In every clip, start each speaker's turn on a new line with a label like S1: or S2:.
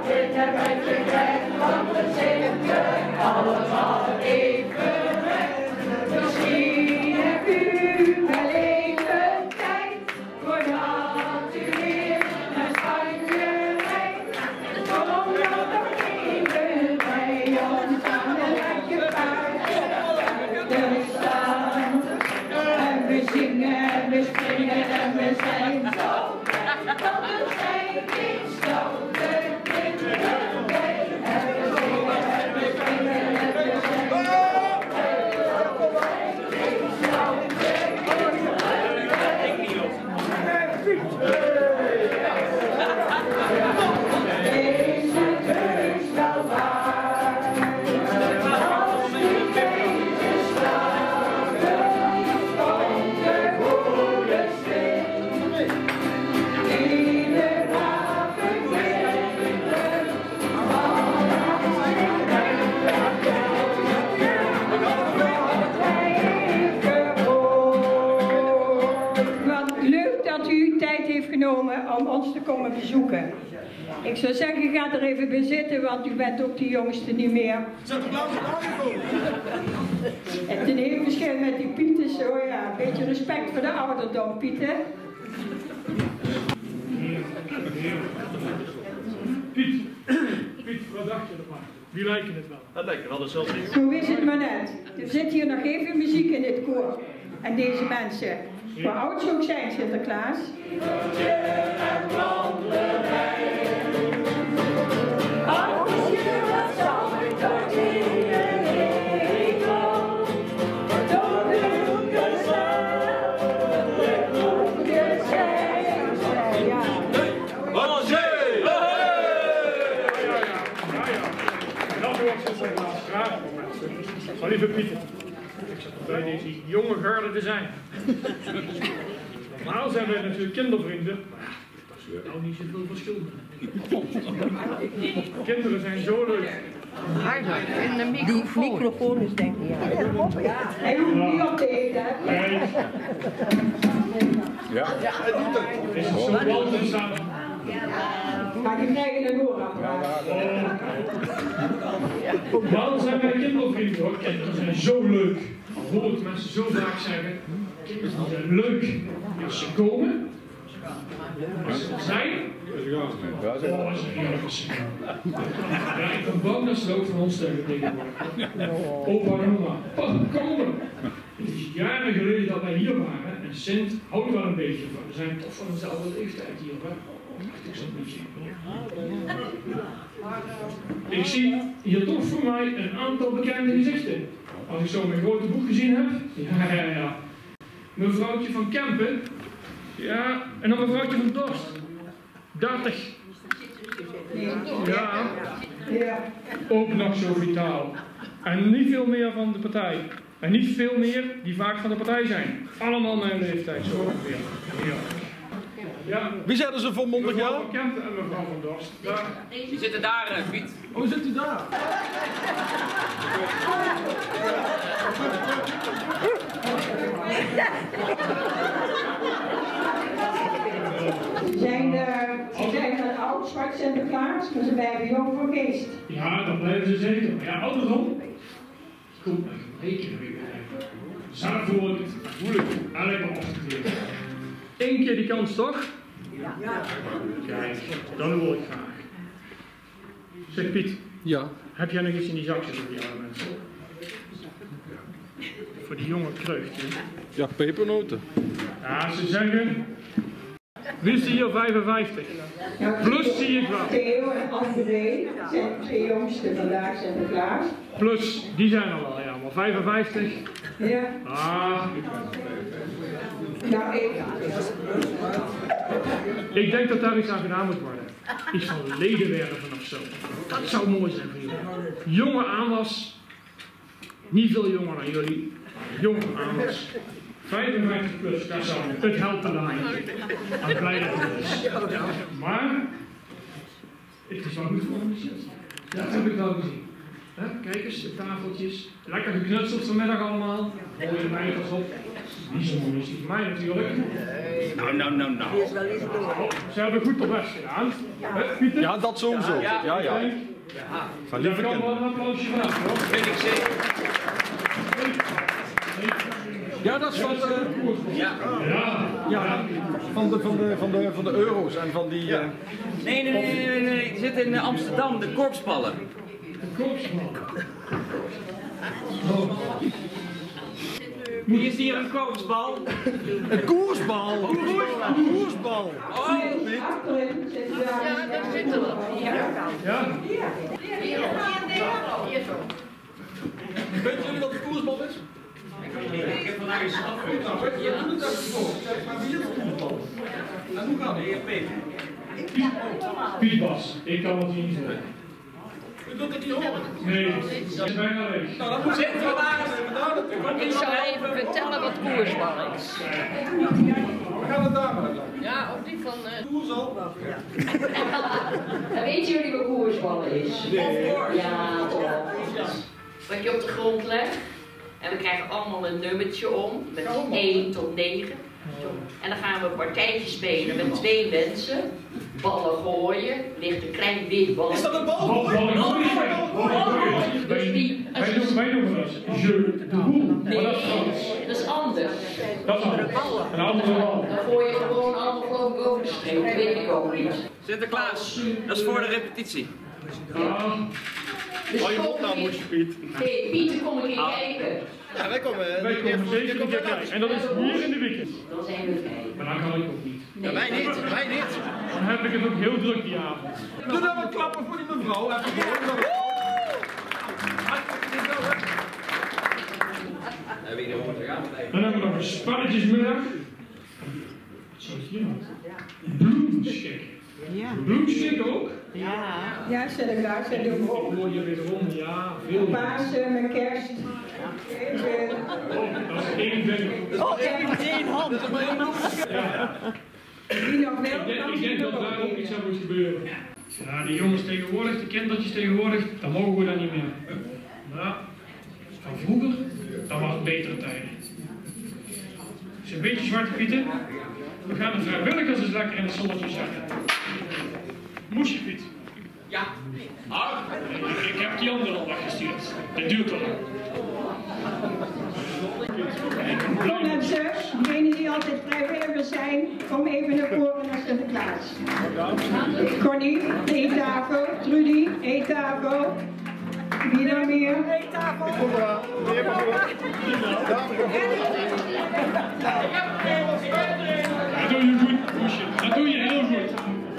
S1: wat in het bedje krijgt, want we zitten allemaal even weg. Misschien hebt u wel even tijd, voordat u weer naar Spanje rijdt. Kom dan nog even bij ons aan een lekker paardje buiten staan. En we zingen en we springen en we zijn zo blij, want we zijn in stoten in de wei. En we zingen en we springen en we zijn zo blij, want we zijn in stoten in de wei. Is het heus wel waar, als u deze straten van de goede steen, ieder haven kinderen van
S2: Wat leuk dat u tijd heeft genomen om ons te komen bezoeken. Ik zou zeggen, ga er even bij zitten, want u bent ook de jongste niet meer. Het is een heel verschil met die Pieten, zo ja. Een beetje respect voor de ouderdom, Pieten.
S3: Piet, wat dacht je ervan? Wie lijken het wel?
S4: Dat lijkt wel dezelfde.
S2: Zo is het maar net. Er zit hier nog even muziek in dit koor. En deze mensen. Hoe oud ze ook zijn, Sinterklaas.
S1: Als je wat zal verdienen, ik wil door de hoeken zijn.
S3: Dat wordt Sinterklaas graag voor mensen. Maar lieve Pieter, ik zat bij deze jonge garde te zijn. Normaal zijn wij natuurlijk kindervrienden, maar dat is nou niet zoveel verschil. Kinderen zijn zo leuk.
S5: Harder, in de microfoon is denk ik.
S2: Hij hoeft niet op te eten, hè?
S3: Nee.
S4: Ja.
S3: Is het zo bal staan?
S2: Maar die krijgen een hoorapparaat.
S3: Waarom zijn wij kindervrienden hoor? Kinderen zijn zo leuk. Al hoor ik mensen zo vaak zeggen, kinderen zijn leuk. Als ze komen, als ze er zijn,
S4: Ja, zeg maar.
S3: is een heerlijke sfeer. Ja, ik ben bang dat ze ook van ons tegen tegenwoordig. Opa en oma, komen. Het is jaren geleden dat wij hier waren en Sint houdt er wel een beetje van. We zijn toch van dezelfde leeftijd hier, hè? Dacht ik zo'n beetje. Ik zie hier toch voor mij een aantal bekende gezichten. Als ik zo mijn grote boek gezien heb. Ja. Mevrouwtje van Kempen. Ja, en dan mevrouwtje van Dorst. 30. Ja, ook nog zo vitaal. En niet veel meer van de partij. En niet veel meer die vaak van de partij zijn. Allemaal mijn leeftijd, zo ongeveer. Ja. Ja.
S4: Wie zetten ze volmondig
S3: Mevrouw
S4: ja?
S3: van Kempen en mevrouw van Dorst. Daar.
S6: Die zitten daar, Piet.
S4: Oh, zit u daar?
S2: Ze zijn van oud zwart Sinterklaas, maar ze blijven jong voor geest.
S3: Ja, dat blijven ze zeker. Maar ja, ouderdom. Komt met rekenen weer. Zelf hoor ik het, voel ik het, elke ochtend weer. Eén keer die kans toch? Ja. Kijk, dat hoor ik graag. Zeg Piet.
S4: Ja.
S3: Heb jij nog iets in die zak zitten voor die oude mensen? Voor die jonge kreugtje.
S4: Ja, pepernoten.
S3: Ja, ze zeggen... Wie is hier 55? Plus zie ik wel.
S2: Theo en André zijn de twee jongsten vandaag Sinterklaas.
S3: Plus, die zijn er wel, ja. Maar 55?
S2: Ja.
S3: Ah.
S2: Nou,
S3: Ik denk dat daar iets aan gedaan moet worden. Iets van ledenwerven of zo. Dat zou mooi zijn voor jullie. Jonge aanwas. Niet veel jonger dan jullie. Jonge aanwas. 55 plus, dat zou het helpt er dan eigenlijk. I'm blij dat het is. Maar, het is wel goed voor een shit. Dat heb ik wel gezien. Kijk eens, de tafeltjes. Lekker geknutseld vanmiddag allemaal. Mooie meiters op. Niet zo moeilijk is die voor mij natuurlijk.
S6: Nou.
S3: Ze hebben goed op weg gedaan. Pieter?
S4: Ja, dat sowieso. Ja. Van lieve
S3: Daar kan wel
S4: kinderen.
S3: een applausje vanaf, hoor.
S6: Weet ik zeker.
S4: Ja, dat is van de,
S3: Ja.
S4: van de euro's en van die...
S6: Nee. Die zit in Amsterdam, de korpsballen. Wie is hier een korpsbal?
S4: Een koersbal! Koersbal!
S2: Achterin zit daar.
S5: Ja, daar zitten we.
S3: Ja?
S4: Weten jullie wat een koersbal is?
S6: Ik heb vandaag een stap.
S4: Ja, doe dat voor. Zeg maar, wie is een koersbal? En hoe gaat het?
S3: Pietbas, ik kan het niet doen.
S4: Je wilt het niet horen?
S3: Nee, dat is bijna leeg.
S4: Nou, dan moet je
S5: Ik zal even vertellen wat koersbal is.
S4: We gaan het daar maar doen.
S5: Ja, op die van...
S4: Koersbal?
S7: Weten jullie wat koersballen is?
S4: Nee.
S7: Ja, toch. Wat je op de grond legt. En we krijgen allemaal een nummertje om. Met 1 tot 9. En dan gaan we een partijtje spelen met 2 mensen. Ballen gooien. Ligt een klein wit bal.
S4: Is dat een bal?
S3: Wij noemen dat jeu de boel, maar dat is Frans.
S7: Dat is anders.
S3: Dat is een andere bal.
S7: Dan gooi je gewoon allemaal geloof ik over de streep. Dat weet ik ook niet.
S6: Sinterklaas, dat is voor de repetitie.
S7: Dus
S4: Hou je mond nou, moet je, Piet.
S7: Hey, Pieter, kom een keer kijken.
S4: Ja, wij komen
S3: Zeker een keer kijken. En dat is hier in de weekend.
S7: Dan zijn we vrij.
S3: Maar dan kan ik ook niet.
S7: Nee.
S4: Wij niet.
S3: Dan heb ik het ook heel druk die avond.
S4: Doe dan wat klappen voor die mevrouw. Even door.
S3: Dan hebben we nog een spannetjesmiddag. Bloemschik. Bloemschik ook?
S2: Ja, Sinterklaas, dat doen we ook.
S3: Hoor je wederom, ja, veel.
S2: Pasen met kerst.
S3: Dat is één ding.
S2: Die nog wel.
S3: Ik denk dat daar ook iets aan moet gebeuren. Ja, die jongens tegenwoordig, de kindertjes tegenwoordig, dan mogen we dat niet meer. Nou, van vroeger, dat was betere tijden. Het is een beetje Zwarte Pieten. We gaan de vrijwilligers eens lekker in het zonnetje zetten. Moest je, Piet?
S6: Ja.
S3: Ik heb die andere al weggestuurd. Dat duurt te lang.
S2: Kom mensen, degenen die altijd vrijwilligers zijn, kom even naar voren naar Sinterklaas. Connie, eettafel. Trudy, eettafel. Wie dan meer? Eettafel.
S3: Dat doe je goed, Moesje. Dat doe je heel goed.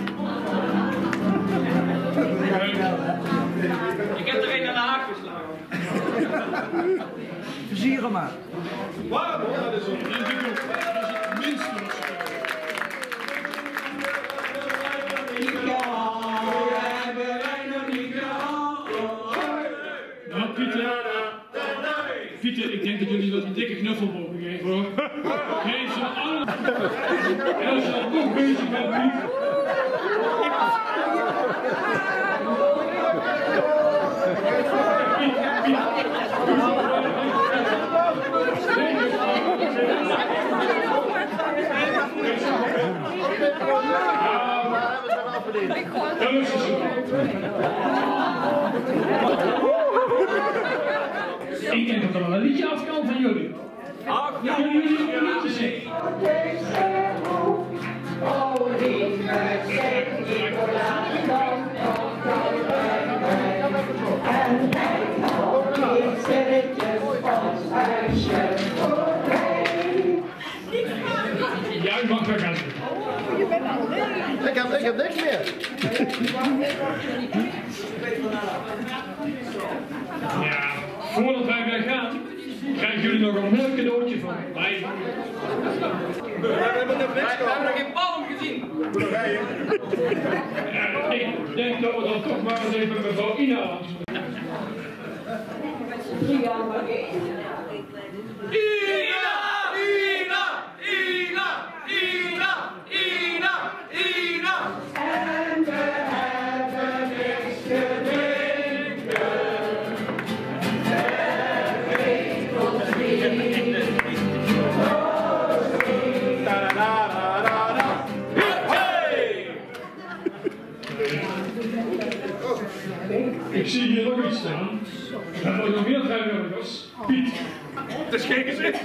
S6: Ik heb er een aan de haak geslagen.
S8: Versieren maar.
S4: Waarom? Dat is
S3: Dat is het minste wat ze Nou, Pieter, ik denk dat jullie wat een dikke knuffel mogen geven, hoor. Geef ze allemaal. En als je dan nog bezig bent, Piet. Dat is zo. Ik denk dat er wel een liedje af kan van jullie. Ja, jullie een liedje zingen. Ja, u mag weer gaan zitten.
S4: Ik heb niks meer.
S3: Ja, voordat wij weggaan, krijgen jullie nog een mooi cadeautje van mij.
S4: We hebben nog niks
S6: We hebben nog geen palm gezien.
S3: Ik denk dat we dan toch maar eens even mevrouw Ina aan.
S1: En we hebben niks gedrinken. Het brengt ons niet.
S3: Ik zie hier nog iets staan. Er worden nog meer vrijwilligers. Piet.
S4: Dat is geen gezicht.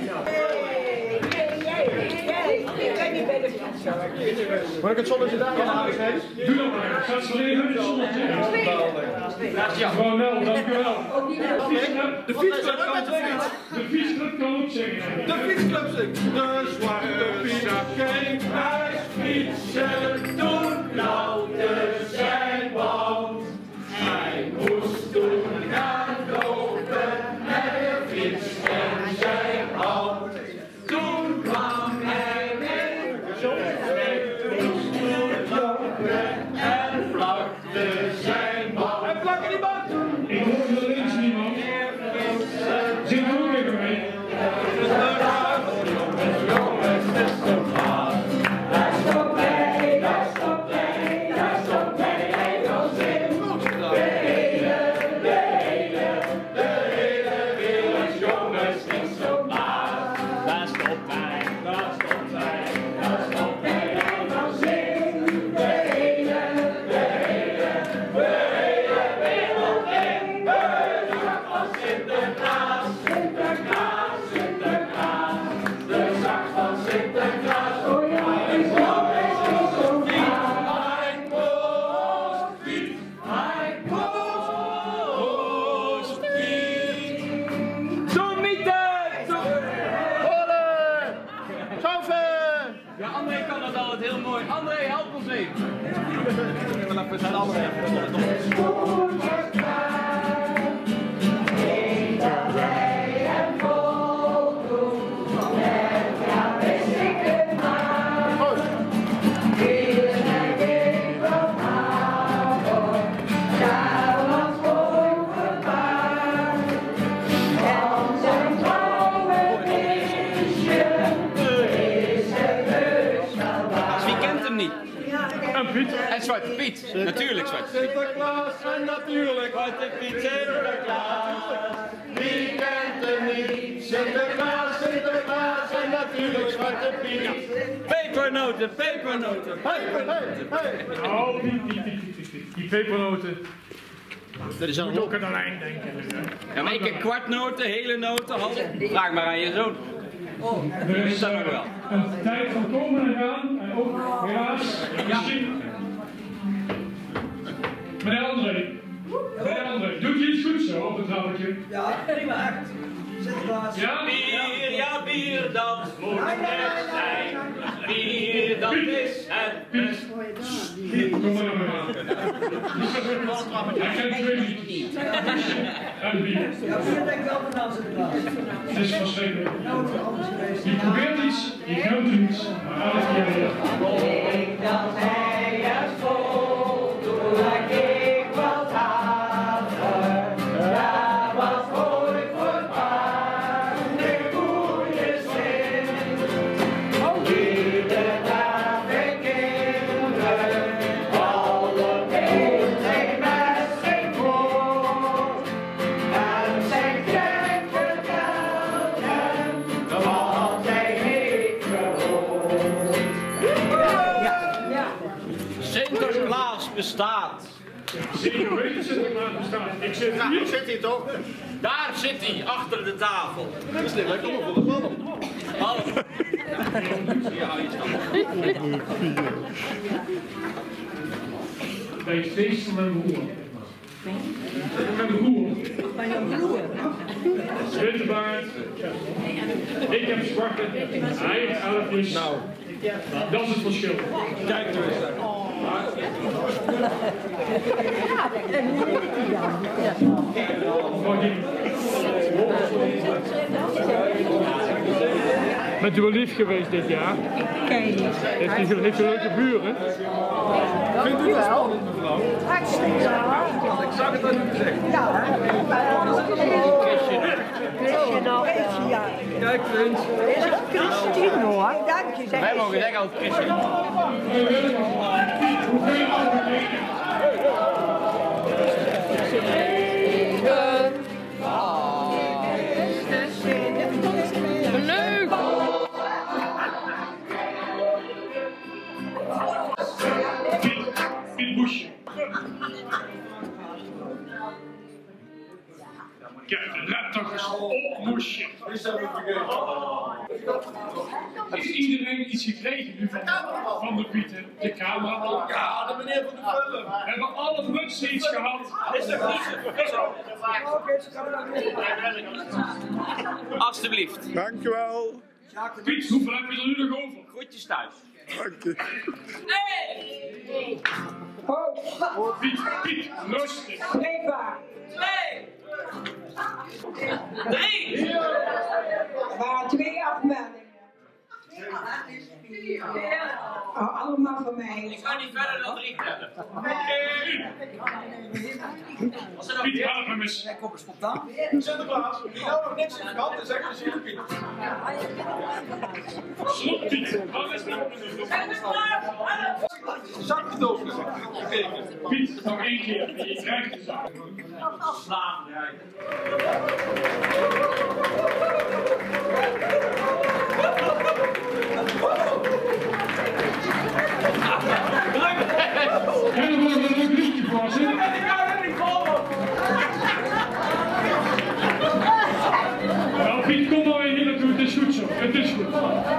S2: Ik ben niet bij de fiets.
S4: Mag ik het zonnetje daar aan?
S3: Doe dat maar. Ga eens even het zonnetje.
S4: Ja.
S3: Mevrouw Nel, dank u wel.
S4: De fietsclub kan het zeggen.
S3: De fietsclub kan ook zeggen.
S4: De fietsclub zingt. De zwarte Piet geen prijsfietsen toen klauwde zijn band. Hij moest toen gaan lopen met de fiets in zijn hand. Toen kwam hij met en plakte zijn band. En plakken die band!
S3: Ik hoor er links niemand. Zit er ook even mee.
S6: Ja, André kan het altijd heel mooi. André, help ons even. We zijn allemaal en Zwarte Piet, natuurlijk Zwarte Piet.
S4: Sinterklaas en natuurlijk Zwarte Piet, Sinterklaas. Wie kent hem niet? Sinterklaas, Sinterklaas en natuurlijk Zwarte Piet.
S6: Pepernoten, pepernoten, pepernoten.
S3: Oh, die pepernoten.
S6: Dat is
S3: Moet ook aan de lijn denken.
S6: Ja, maar ik heb kwartnoten, hele noten, half. Vraag maar aan je zoon.
S3: Er is
S6: dat nog wel.
S3: een tijd van komen en gaan. En ook helaas, misschien. Meneer André. Meneer André, doet je iets goed zo op het trappetje?
S8: Ja, prima, echt. Sinterklaas.
S3: Ja?
S6: Bier, ja bier, dat moet het zijn. Bier, dat is het best.
S3: Piet, kom maar naar aan. Hij kent twee niet. En bier.
S8: Ja, bier denk ik wel van Sinterklaas.
S3: Het is verschrikkelijk.
S8: Nou, het is anders geweest.
S3: Je probeert iets, je kunt iets, maar elke keer weer.
S1: Ik dat hij het vol, toen ik wat haver. Daar was voor ik voor paard, de koeien zin. Ieder dag de kinderen, alle kind geen mes, geen brood. En zijn kerk vertelden, wat hij heeft gehoord.
S6: Sinterklaas bestaat.
S3: Zeker weten Sinterklaas bestaat. Ik zit hier.
S4: Zit hij toch?
S6: Daar zit hij, achter de tafel.
S4: Dat is niet lekker op de bal.
S6: Hallo. Ja, je staat.
S3: Bij het feest van mijn broer. Mijn broer. Witte baard. Ik heb zwarte. Hij heeft elfjes. Nou. Dat is het verschil.
S4: Kijk er eens naar.
S3: Bent u wel lief geweest dit jaar? Heeft u leuke buren?
S4: Vindt u dat spannend, mevrouw?
S2: Hartstikke
S4: Ik zag het al niet gezegd.
S2: Christje nog.
S4: Kijk, Prins.
S2: Is het Christine hoor? Dank je.
S6: Wij mogen zeggen als Christian.
S5: Leuk!
S3: Piet Boesje. Kijk, let toch eens op, moesje. Heeft iedereen iets gekregen nu van de Pieten? De camera?
S4: Ja, de meneer van de film.
S3: We hebben alle mutsen iets gehad.
S6: Is dat niet zo? Alsjeblieft.
S4: Dankjewel.
S3: Piet, hoeveel heb je er nu nog over?
S6: Groetjes thuis.
S4: Dank je.
S3: Piet, rustig.
S2: Spreekbaar.
S6: 3.
S2: Er waren 2 afmeldingen. Oh, allemaal van mij.
S6: Ik ga niet verder dan 3 tellen.
S3: Piet, help hem eens.
S8: Kom eens spontaan.
S4: Sinterklaas, die nou nog niks heeft gehad, is echt een zieke Piet.
S3: Slot Piet, wat is nou?
S4: Zakdoos gekeken.
S3: Piet, nog 1 keer. Je krijgt de zak. En dan wordt er een leuk liedje voor, zeg. Nou Piet, kom maar weer hier naartoe, het is goed zo, het is goed.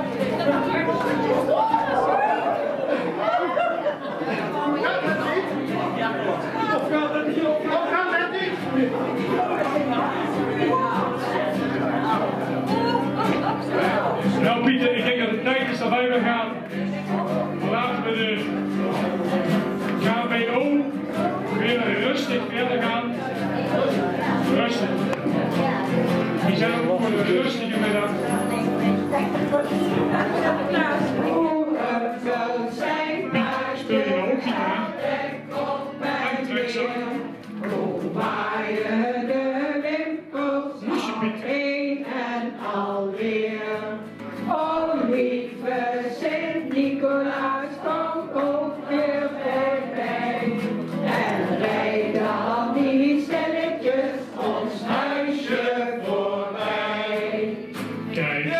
S3: Nou Pieter, ik denk dat het tijd is dat wij weer gaan. Laten we de KBO weer rustig verder gaan. Rustig. Die zijn ook voor de rustige middag. Speel je nou ook gitaar? En trekzak. Moesje Piet.
S2: Een en alweer. O lieve Sint-Nicolaas, kom ook weer voorbij. En rijd dan die stelletjes ons huisje voorbij.
S3: Kijk.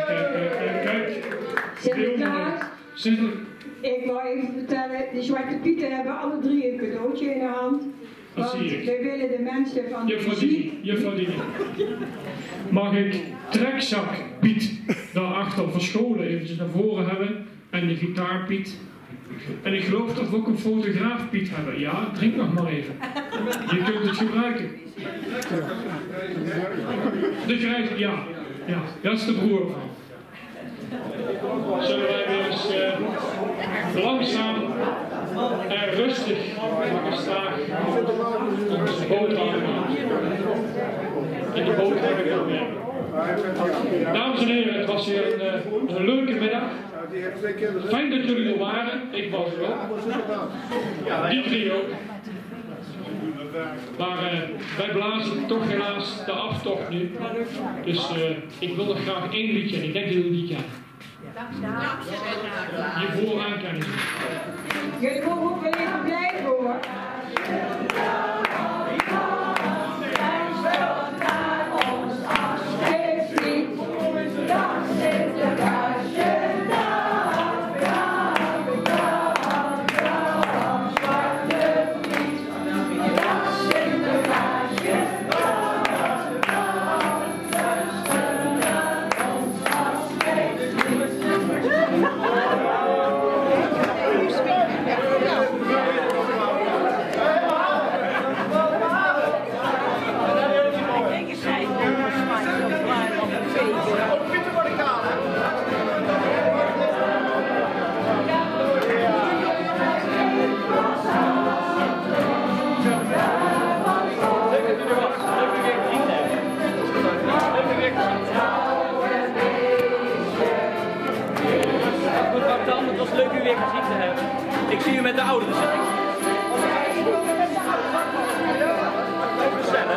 S2: Sinterklaas, ik wil even vertellen, de Zwarte Pieten hebben alle 3 een cadeautje in de hand.
S3: Dat
S2: Want
S3: zie ik.
S2: we willen de mensen van de muziek.
S3: Juffrouw Dini. Mag ik trekzak Piet daarachter verscholen eventjes naar voren hebben? En de gitaar Piet. En ik geloof dat we ook een fotograaf Piet hebben. Ja, drink nog maar even. Je kunt het gebruiken. De grijze, ja. Ja, dat is de broer van. Zullen wij weer eens langzaam en rustig maar gestaag onze boterham maken. En de boterham gaan werken. Dames en heren, het was weer een leuke middag. Fijn dat jullie er waren. Ik was er wel. Die 3 ook. Maar wij blazen toch helaas de aftocht nu. Dus ik wil nog graag 1 liedje en ik denk dat jullie die kennen. Je vooraan kennen ze.
S2: Jullie mogen ook wel even blijven hoor.
S6: Het was leuk u weer gezien te hebben. Ik zie u met de ouderen zitten. Gezellig.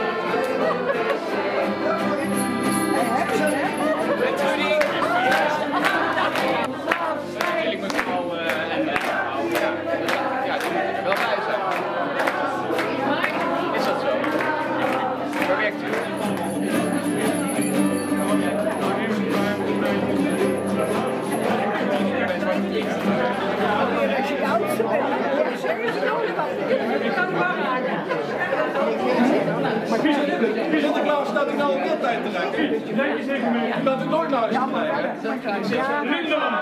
S6: Met jullie. Natuurlijk met mevrouw en mevrouw. Ja, die moeten er wel bij zijn. Is dat zo? Waar werkt u?
S5: Als je oudste bent.
S4: Sinterklaas staat hij nou op tijd te rekken?
S3: Nee, zeker niet.
S4: Je bent er nooit naar huis gegaan.
S3: Linda!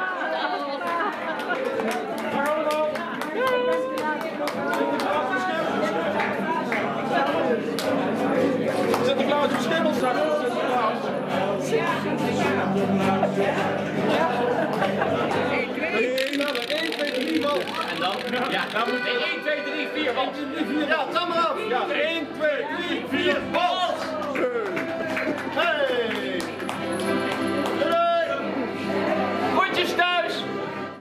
S4: Sinterklaas beschimmeld straks.
S6: En dan? Ja, dan moet 1, 2, 3, 4, want.
S4: Ja, tel maar af. Ja, 1, 2, 3, 4,